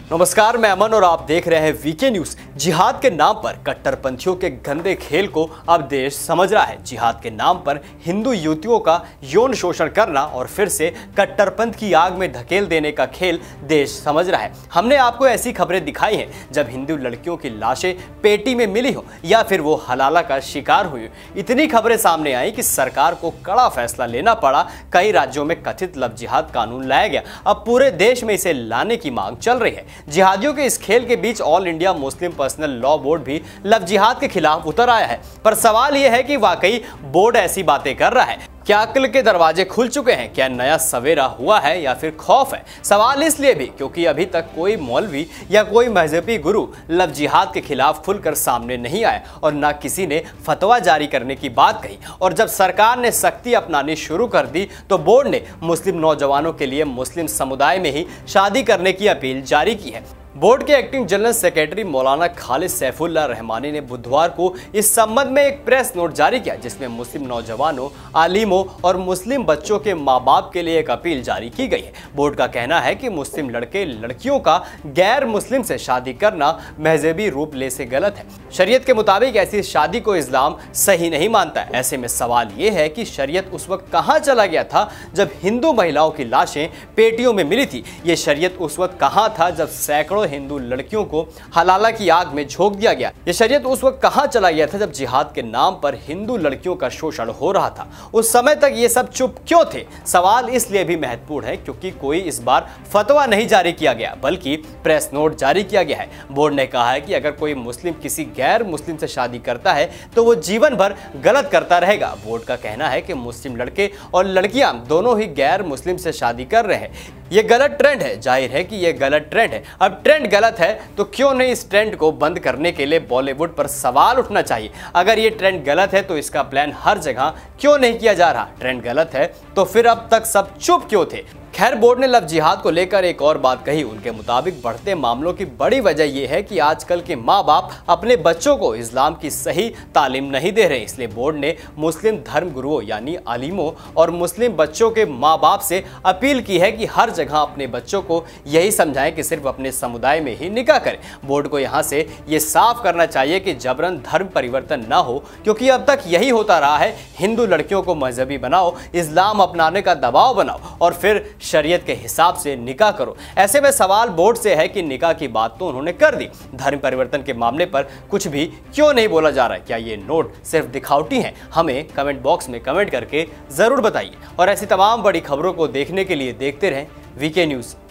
नमस्कार, मैं अमन और आप देख रहे हैं वीके न्यूज। जिहाद के नाम पर कट्टरपंथियों के गंदे खेल को अब देश समझ रहा है। जिहाद के नाम पर हिंदू युवतियों का यौन शोषण करना और फिर से कट्टरपंथ की आग में धकेल देने का खेल देश समझ रहा है। हमने आपको ऐसी खबरें दिखाई हैं जब हिंदू लड़कियों की लाशें पेटी में मिली हो या फिर वो हलाला का शिकार हुई। इतनी खबरें सामने आई कि सरकार को कड़ा फैसला लेना पड़ा। कई राज्यों में कथित लव जिहाद कानून लाया गया। अब पूरे देश में इसे लाने की मांग चल रही है। जिहादियों के इस खेल के बीच all India Muslim personal law board भी लव जिहाद के खिलाफ उतर आया है। पर सवाल यह है कि वाकई बोर्ड ऐसी बातें कर रहा है? क्या अक्ल के दरवाजे खुल चुके हैं? क्या नया सवेरा हुआ है या फिर खौफ है? सवाल इसलिए भी क्योंकि अभी तक कोई मौलवी या कोई मजहबी गुरु लव जिहाद के खिलाफ खुलकर सामने नहीं आया और ना किसी ने फतवा जारी करने की बात कही। और जब सरकार ने सख्ती अपनानी शुरू कर दी तो बोर्ड ने मुस्लिम नौजवानों के लिए मुस्लिम समुदाय में ही शादी करने की अपील जारी की है। बोर्ड के एक्टिंग जनरल सेक्रेटरी मौलाना खालिद सैफुल्लाह रहमानी ने बुधवार को इस संबंध में एक प्रेस नोट जारी किया, जिसमें मुस्लिम नौजवानों, आलिमों और मुस्लिम बच्चों के माँ बाप के लिए एक अपील जारी की गई है। बोर्ड का कहना है कि मुस्लिम लड़के लड़कियों का गैर मुस्लिम से शादी करना मजहबी रूप ले से गलत है। शरीयत के मुताबिक ऐसी शादी को इस्लाम सही नहीं मानता है। ऐसे में सवाल ये है कि शरीयत उस वक्त कहाँ चला गया था जब हिंदू महिलाओं की लाशें पेटियों में मिली थी? ये शरीयत उस वक्त कहाँ था जब सैकड़ों हिंदू लड़कियों को हलाला की आग में झोंक दिया गया? ये शरीयत उस वक्त कहां चला गया था जब जिहाद के नाम पर हिंदू लड़कियों का शोषण हो रहा था? उस समय तक ये सब चुप क्यों थे? सवाल इसलिए भी महत्वपूर्ण है क्योंकि कोई इस बार फतवा नहीं जारी किया गया बल्कि प्रेस नोट जारी किया गया है। बोर्ड ने कहा है कि अगर कोई मुस्लिम किसी गैर मुस्लिम से शादी करता है तो वो जीवन भर गलत करता रहेगा। बोर्ड का कहना है कि मुस्लिम लड़के और लड़कियां दोनों ही गैर मुस्लिम से शादी कर रहे हैं। ये गलत ट्रेंड है। जाहिर है कि ये गलत ट्रेंड है। अब ट्रेंड गलत है तो क्यों नहीं इस ट्रेंड को बंद करने के लिए बॉलीवुड पर सवाल उठना चाहिए। अगर ये ट्रेंड गलत है तो इसका प्लान हर जगह क्यों नहीं किया जा रहा? ट्रेंड गलत है तो फिर अब तक सब चुप क्यों थे? खैर, बोर्ड ने लव जिहाद को लेकर एक और बात कही। उनके मुताबिक बढ़ते मामलों की बड़ी वजह यह है कि आजकल के माँ बाप अपने बच्चों को इस्लाम की सही तालीम नहीं दे रहे। इसलिए बोर्ड ने मुस्लिम धर्म गुरुओं यानी आलिमों और मुस्लिम बच्चों के माँ बाप से अपील की है कि हर जगह अपने बच्चों को यही समझाएं कि सिर्फ अपने समुदाय में ही निकाह करें। बोर्ड को यहाँ से ये साफ करना चाहिए कि जबरन धर्म परिवर्तन ना हो, क्योंकि अब तक यही होता रहा है। हिंदू लड़कियों को मजहबी बनाओ, इस्लाम अपनाने का दबाव बनाओ और फिर शरीयत के हिसाब से निकाह करो। ऐसे में सवाल बोर्ड से है कि निकाह की बात तो उन्होंने कर दी, धर्म परिवर्तन के मामले पर कुछ भी क्यों नहीं बोला जा रहा है? क्या ये नोट सिर्फ दिखावटी हैं? हमें कमेंट बॉक्स में कमेंट करके जरूर बताइए और ऐसी तमाम बड़ी खबरों को देखने के लिए देखते रहें वीके न्यूज।